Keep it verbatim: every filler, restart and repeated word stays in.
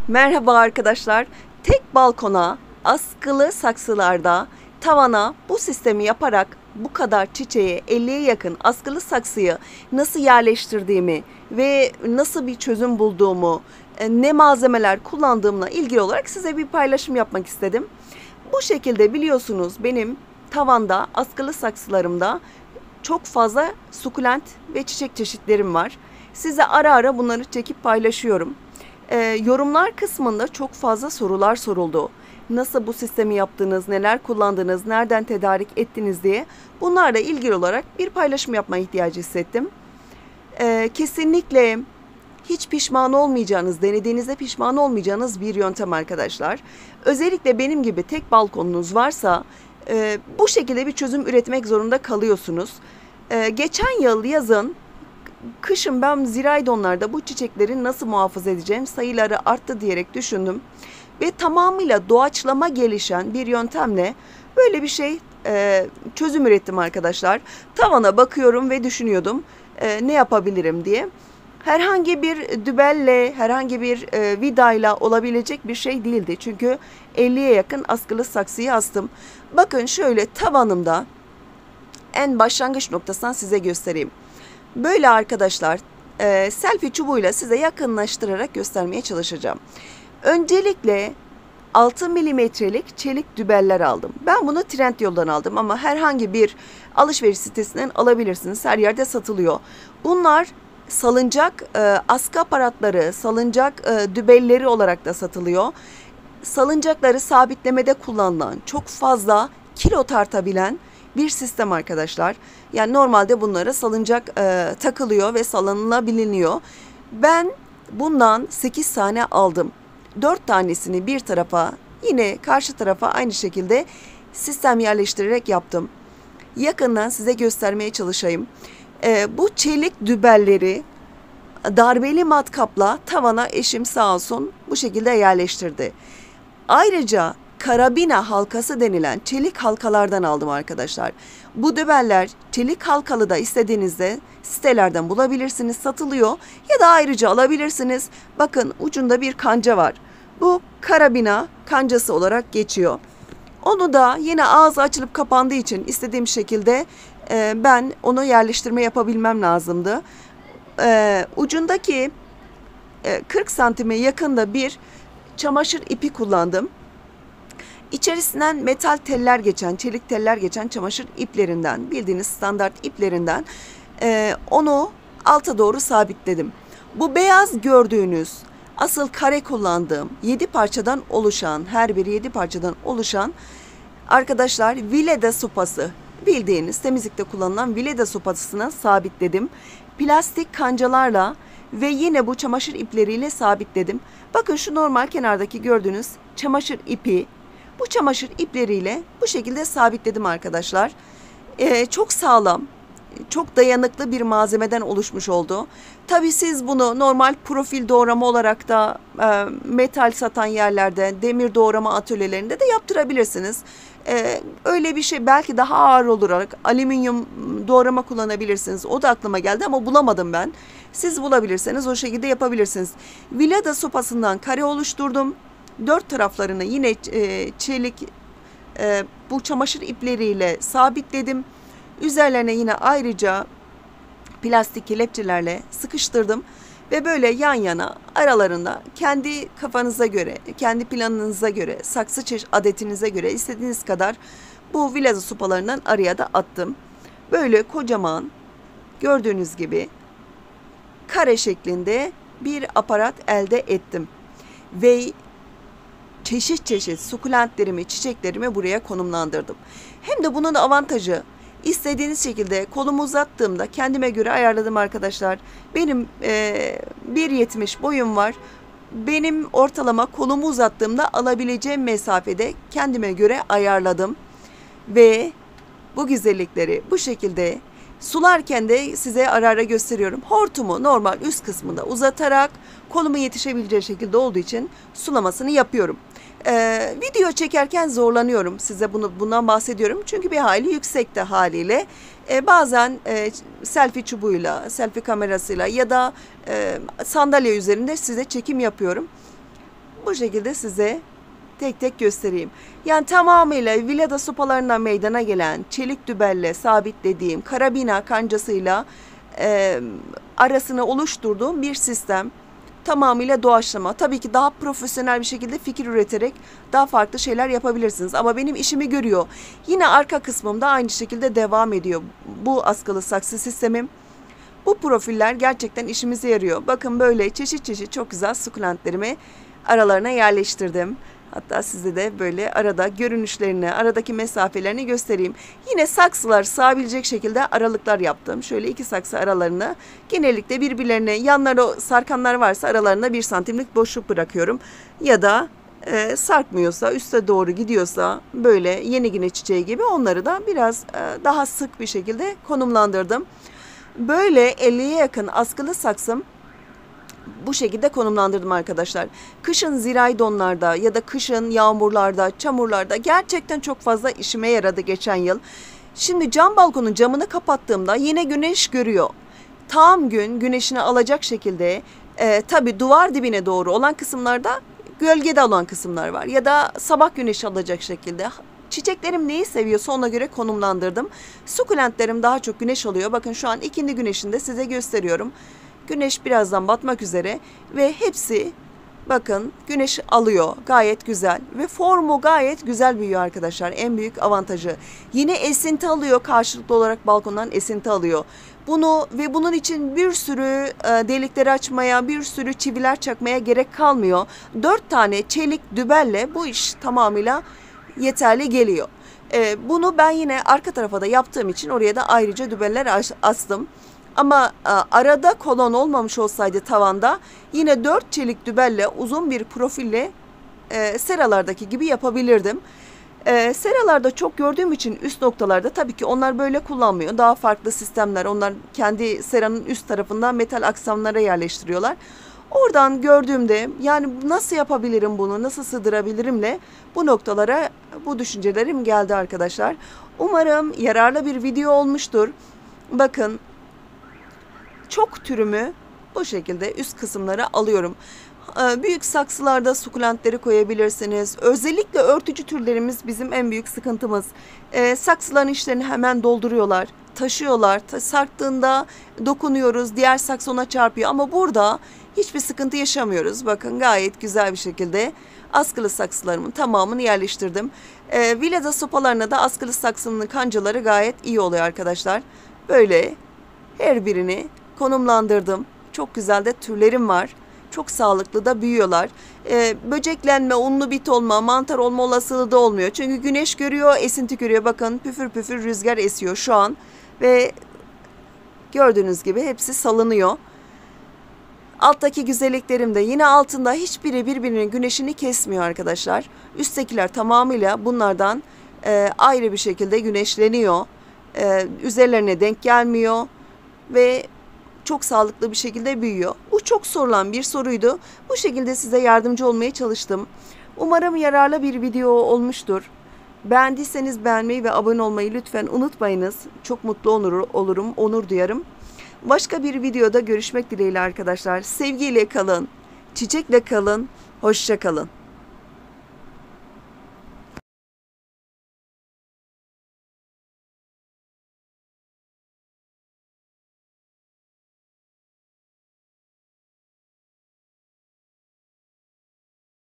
Merhaba arkadaşlar. Tek balkona, askılı saksılarda, tavana bu sistemi yaparak bu kadar çiçeğe, elliye yakın askılı saksıyı nasıl yerleştirdiğimi ve nasıl bir çözüm bulduğumu, ne malzemeler kullandığımla ilgili olarak size bir paylaşım yapmak istedim. Bu şekilde biliyorsunuz benim tavanda, askılı saksılarımda çok fazla sukulent ve çiçek çeşitlerim var. Size ara ara bunları çekip paylaşıyorum. Ee, yorumlar kısmında çok fazla sorular soruldu. Nasıl bu sistemi yaptınız, neler kullandınız, nereden tedarik ettiniz diye. Bunlarla ilgili olarak bir paylaşım yapma ihtiyacı hissettim. Ee, kesinlikle hiç pişman olmayacağınız, denediğinizde pişman olmayacağınız bir yöntem arkadaşlar. Özellikle benim gibi tek balkonunuz varsa e, bu şekilde bir çözüm üretmek zorunda kalıyorsunuz. E, geçen yıl yazın, kışın ben ziraydonlarda bu çiçekleri nasıl muhafaza edeceğim, sayıları arttı diyerek düşündüm. Ve tamamıyla doğaçlama gelişen bir yöntemle böyle bir şey e, çözüm ürettim arkadaşlar. Tavana bakıyorum ve düşünüyordum e, ne yapabilirim diye. Herhangi bir dübelle, herhangi bir e, vidayla olabilecek bir şey değildi. Çünkü elliye yakın askılı saksıyı astım. Bakın şöyle tavanımda en başlangıç noktasından size göstereyim. Böyle arkadaşlar e, selfie çubuğuyla size yakınlaştırarak göstermeye çalışacağım. Öncelikle altı milimetrelik çelik dübeller aldım. Ben bunu Trendyol'dan aldım ama herhangi bir alışveriş sitesinden alabilirsiniz. Her yerde satılıyor. Bunlar salıncak e, askı aparatları, salıncak e, dübelleri olarak da satılıyor. Salıncakları sabitlemede kullanılan, çok fazla kilo tartabilen bir sistem arkadaşlar. Yani normalde bunlara salıncak e, takılıyor ve salınılabiliyor. Ben bundan sekiz tane aldım. dört tanesini bir tarafa, yine karşı tarafa aynı şekilde sistem yerleştirerek yaptım. Yakından size göstermeye çalışayım. E, bu çelik dübelleri darbeli matkapla tavana eşim sağ olsun bu şekilde yerleştirdi. Ayrıca karabina halkası denilen çelik halkalardan aldım arkadaşlar. Bu dübeller çelik halkalı da istediğinizde sitelerden bulabilirsiniz, satılıyor ya da ayrıca alabilirsiniz. Bakın ucunda bir kanca var. Bu karabina kancası olarak geçiyor. Onu da yine ağzı açılıp kapandığı için istediğim şekilde e, ben onu yerleştirme yapabilmem lazımdı. E, ucundaki e, kırk santime yakında bir çamaşır ipi kullandım. İçerisinden metal teller geçen, çelik teller geçen çamaşır iplerinden, bildiğiniz standart iplerinden e, onu alta doğru sabitledim. Bu beyaz gördüğünüz asıl kare kullandığım yedi parçadan oluşan, her biri yedi parçadan oluşan arkadaşlar vileda sopası, bildiğiniz temizlikte kullanılan vileda sopasına sabitledim. Plastik kancalarla ve yine bu çamaşır ipleriyle sabitledim. Bakın şu normal kenardaki gördüğünüz çamaşır ipi, bu çamaşır ipleriyle bu şekilde sabitledim arkadaşlar. Ee, çok sağlam, çok dayanıklı bir malzemeden oluşmuş oldu. Tabii siz bunu normal profil doğrama olarak da e, metal satan yerlerde, demir doğrama atölyelerinde de yaptırabilirsiniz. Ee, öyle bir şey belki daha ağır olarak alüminyum doğrama kullanabilirsiniz. O da aklıma geldi ama bulamadım ben. Siz bulabilirseniz o şekilde yapabilirsiniz. Vileda sopasından kare oluşturdum. Dört taraflarını yine e, çelik e, bu çamaşır ipleriyle sabitledim. Üzerlerine yine ayrıca plastik kelepçelerle sıkıştırdım. Ve böyle yan yana aralarında kendi kafanıza göre, kendi planınıza göre, saksı çeşit adetinize göre istediğiniz kadar bu vileda sopalarından araya da attım. Böyle kocaman gördüğünüz gibi kare şeklinde bir aparat elde ettim. Ve çeşit çeşit sukulentlerimi, çiçeklerimi buraya konumlandırdım. Hem de bunun avantajı, İstediğiniz şekilde kolumu uzattığımda kendime göre ayarladım arkadaşlar. Benim e, bir yetmiş boyum var. Benim ortalama kolumu uzattığımda alabileceğim mesafede kendime göre ayarladım. Ve bu güzellikleri bu şekilde sularken de size ara ara gösteriyorum. Hortumu normal üst kısmında uzatarak kolumu yetişebileceği şekilde olduğu için sulamasını yapıyorum. Ee, video çekerken zorlanıyorum, size bunu bundan bahsediyorum çünkü bir hayli yüksekte haliyle ee, bazen e, selfie çubuğuyla, selfie kamerasıyla ya da e, sandalye üzerinde size çekim yapıyorum. Bu şekilde size tek tek göstereyim. Yani tamamıyla villada sopalarından meydana gelen çelik dübelle sabitlediğim karabina kancasıyla e, arasını oluşturduğum bir sistem. Tamamıyla doğaçlama. Tabii ki daha profesyonel bir şekilde fikir üreterek daha farklı şeyler yapabilirsiniz. Ama benim işimi görüyor. Yine arka kısmımda aynı şekilde devam ediyor bu askılı saksı sistemim. Bu profiller gerçekten işimize yarıyor. Bakın böyle çeşit çeşit çok güzel sukulentlerimi aralarına yerleştirdim. Hatta size de böyle arada görünüşlerini, aradaki mesafelerini göstereyim. Yine saksılar sığabilecek şekilde aralıklar yaptım. Şöyle iki saksı aralarını genellikle birbirlerine, yanları sarkanlar varsa aralarında bir santimlik boşluk bırakıyorum. Ya da e, sarkmıyorsa, üste doğru gidiyorsa böyle yeni güne çiçeği gibi onları da biraz e, daha sık bir şekilde konumlandırdım. Böyle elliye yakın askılı saksım bu şekilde konumlandırdım arkadaşlar. Kışın zirai donlarda ya da kışın yağmurlarda, çamurlarda gerçekten çok fazla işime yaradı geçen yıl. Şimdi cam balkonun camını kapattığımda yine güneş görüyor. Tam gün güneşini alacak şekilde e, tabii duvar dibine doğru olan kısımlarda gölgede olan kısımlar var. Ya da sabah güneşi alacak şekilde. Çiçeklerim neyi seviyorsa ona göre konumlandırdım. Sukulentlerim daha çok güneş alıyor. Bakın şu an ikindi güneşinde size gösteriyorum. Güneş birazdan batmak üzere ve hepsi bakın güneş alıyor. Gayet güzel ve formu gayet güzel büyüyor arkadaşlar. En büyük avantajı. Yine esinti alıyor. Karşılıklı olarak balkondan esinti alıyor. Bunu ve bunun için bir sürü e, delikleri açmaya, bir sürü çiviler çakmaya gerek kalmıyor. Dört tane çelik dübelle bu iş tamamıyla yeterli geliyor. E, bunu ben yine arka tarafa da yaptığım için oraya da ayrıca dübeller astım. Ama e, arada kolon olmamış olsaydı tavanda yine dört çelik dübelle uzun bir profille e, seralardaki gibi yapabilirdim. E, seralarda çok gördüğüm için üst noktalarda tabii ki onlar böyle kullanmıyor. Daha farklı sistemler, onlar kendi seranın üst tarafından metal aksamlara yerleştiriyorlar. Oradan gördüğümde yani nasıl yapabilirim bunu, nasıl sığdırabilirimle bu noktalara bu düşüncelerim geldi arkadaşlar. Umarım yararlı bir video olmuştur. Bakın çok türümü bu şekilde üst kısımlara alıyorum. Büyük saksılarda sukulentleri koyabilirsiniz. Özellikle örtücü türlerimiz bizim en büyük sıkıntımız. E, saksıların içlerini hemen dolduruyorlar, taşıyorlar. Sarktığında dokunuyoruz, diğer saksı ona çarpıyor. Ama burada hiçbir sıkıntı yaşamıyoruz. Bakın gayet güzel bir şekilde askılı saksılarımın tamamını yerleştirdim. E, villada sopalarına da askılı saksının kancaları gayet iyi oluyor arkadaşlar. Böyle her birini konumlandırdım. Çok güzel de türlerim var. Çok sağlıklı da büyüyorlar. Ee, böceklenme, unlu bit olma, mantar olma olasılığı da olmuyor. Çünkü güneş görüyor, esinti görüyor. Bakın püfür püfür rüzgar esiyor şu an. Ve gördüğünüz gibi hepsi salınıyor. Alttaki güzelliklerim de yine altında hiçbiri birbirinin güneşini kesmiyor arkadaşlar. Üsttekiler tamamıyla bunlardan e, ayrı bir şekilde güneşleniyor. E, üzerlerine denk gelmiyor. Ve çok sağlıklı bir şekilde büyüyor. Bu çok sorulan bir soruydu. Bu şekilde size yardımcı olmaya çalıştım. Umarım yararlı bir video olmuştur. Beğendiyseniz beğenmeyi ve abone olmayı lütfen unutmayınız. Çok mutlu olur, olurum, onur duyarım. Başka bir videoda görüşmek dileğiyle arkadaşlar. Sevgiyle kalın, çiçekle kalın, hoşça kalın.